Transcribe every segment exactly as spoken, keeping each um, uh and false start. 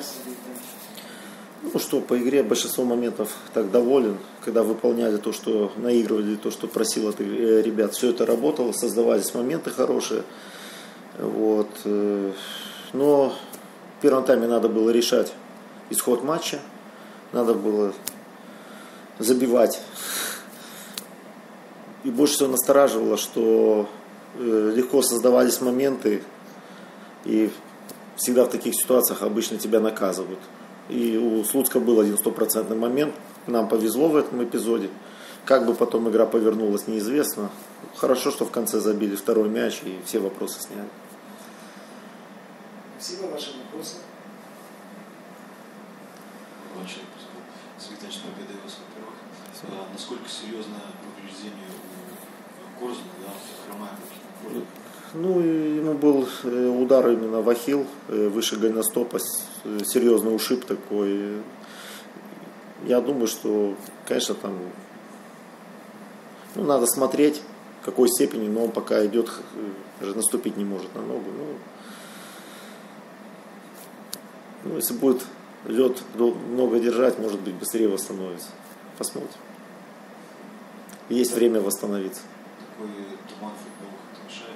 Сергей Витальевич? Ну что, по игре большинство моментов так доволен, когда выполняли то, что наигрывали, то, что просил от ребят. Все это работало, создавались моменты хорошие. Вот. Но в первом тайме надо было решать исход матча, надо было забивать. И больше всего настораживало, что легко создавались моменты, и всегда в таких ситуациях обычно тебя наказывают. И у Слуцка был один стопроцентный момент, нам повезло в этом эпизоде. Как бы потом игра повернулась, неизвестно. Хорошо, что в конце забили второй мяч и все вопросы сняли. Спасибо, ваши вопросы. Сергей Витальевич, победа вас, во-первых. А насколько серьезно повреждение у Корзуна, да, хромая руки? Ну, ему был удар именно в ахилл, выше голеностопа, серьезный ушиб такой. Я думаю, что, конечно, там ну, надо смотреть, в какой степени, но он пока идет, даже наступить не может на ногу. Ну, ну, если будет лед много держать, может быть, быстрее восстановится. Посмотрим. Есть время восстановиться. Такой туман футбола это мешает?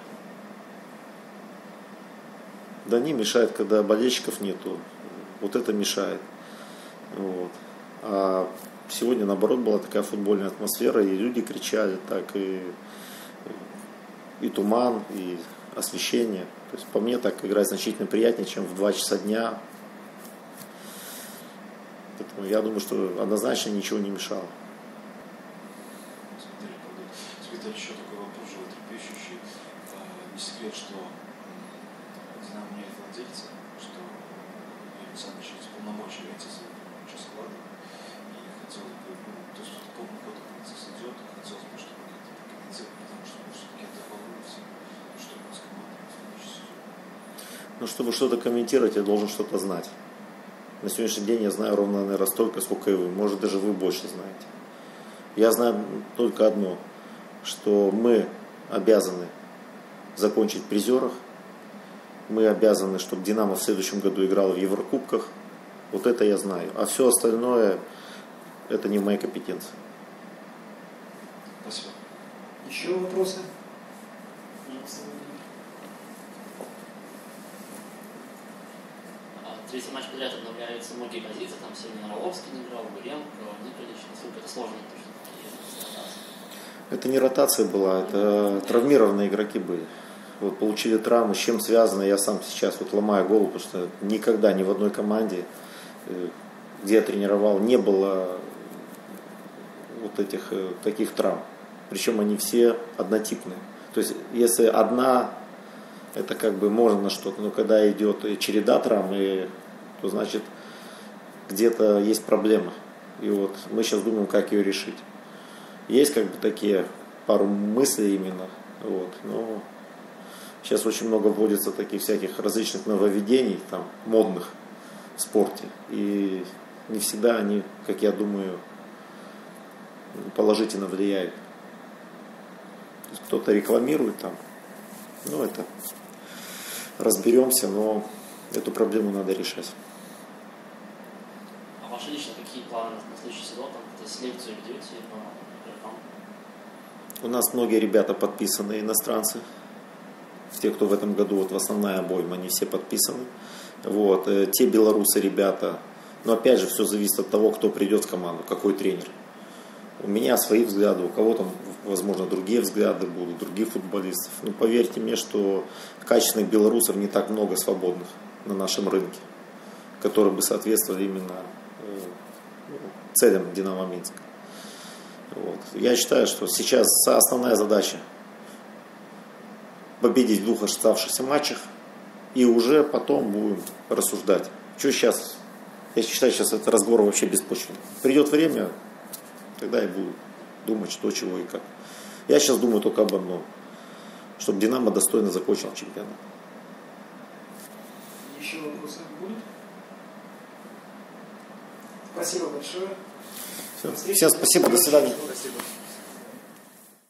Да не мешает, когда болельщиков нету. Вот это мешает. Вот. А сегодня, наоборот, была такая футбольная атмосфера, и люди кричали так, и, и туман, и освещение. То есть по мне так играть значительно приятнее, чем в два часа дня. Поэтому я думаю, что однозначно ничего не мешало. Смотри, Сергей, еще такой вопрос животрепещущий. Не секрет, что Динамо меняет владельца, что Юрий Александрович из полномочий эти за склада. И хотелось бы, ну, то есть по какому ходу процесс идет, хотелось бы, чтобы как-то прокомментировать, потому что все-таки это волнуется, что у нас команда в следующий сезон. Ну, чтобы что-то комментировать, я должен что-то знать. На сегодняшний день я знаю ровно, наверное, столько, сколько и вы. Может, даже вы больше знаете. Я знаю только одно, что мы обязаны закончить в призерах. Мы обязаны, чтобы «Динамо» в следующем году играл в Еврокубках. Вот это я знаю. А все остальное, это не в моей компетенции. Спасибо. Еще вопросы? Третий матч подряд обновляются многие позиции, там сегодня Ромовский не играл, Гуренко, Николич, насколько это сложно точно. Это не ротация была, это травмированные игроки были. Вот получили травмы, с чем связано, я сам сейчас вот ломаю голову, потому что никогда ни в одной команде, где я тренировал, не было вот этих таких травм. Причем они все однотипные. То есть если одна, это как бы можно на что-то, но когда идет череда травм, и, то значит где-то есть проблема. И вот мы сейчас думаем, как ее решить. Есть как бы такие пару мыслей именно, вот, но сейчас очень много вводится таких всяких различных нововведений, там, модных в спорте. И не всегда они, как я думаю, положительно влияют. То есть кто-то рекламирует там, ну это разберемся, но эту проблему надо решать. А ваши лично какие планы на следующий сезон? Там какую-то селекцию ведете по игрокам? У нас многие ребята подписаны, иностранцы. Те, кто в этом году, вот в основная обойма, они все подписаны. Вот. Те белорусы ребята, но опять же все зависит от того, кто придет в команду, какой тренер. У меня свои взгляды, у кого-то, возможно, другие взгляды будут, других футболистов. Но поверьте мне, что качественных белорусов не так много свободных на нашем рынке, которые бы соответствовали именно целям «Динамо Минск». Вот. Я считаю, что сейчас основная задача победить в двух оставшихся матчах, и уже потом будем рассуждать. Что сейчас? Я считаю, сейчас это разговор вообще беспочвенный. Придет время, тогда я буду думать, что, чего и как. Я сейчас думаю только об одном, чтобы «Динамо» достойно закончил чемпионат. Еще вопросы будут? Спасибо большое. Все. Всем спасибо, до свидания. Спасибо.